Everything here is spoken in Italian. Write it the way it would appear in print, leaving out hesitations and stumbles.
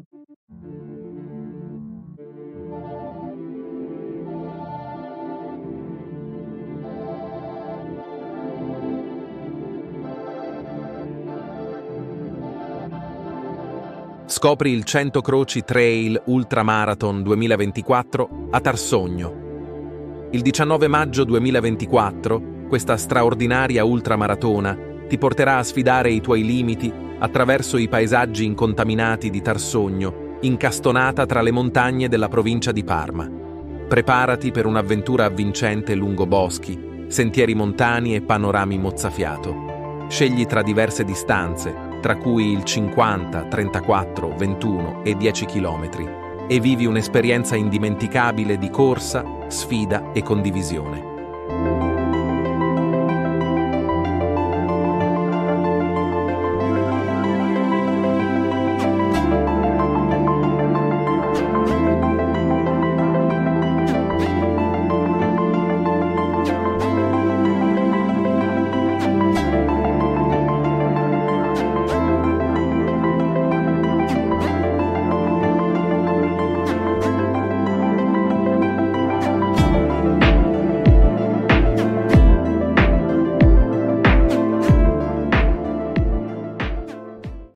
Scopri il 100 Croci Trail Ultramarathon 2024 a Tarsogno. Il 19 maggio 2024, questa straordinaria ultramaratona ti porterà a sfidare i tuoi limiti attraverso i paesaggi incontaminati di Tarsogno, incastonata tra le montagne della provincia di Parma. Preparati per un'avventura avvincente lungo boschi, sentieri montani e panorami mozzafiato. Scegli tra diverse distanze, tra cui il 50, 34, 21 e 10 km, e vivi un'esperienza indimenticabile di corsa, sfida e condivisione.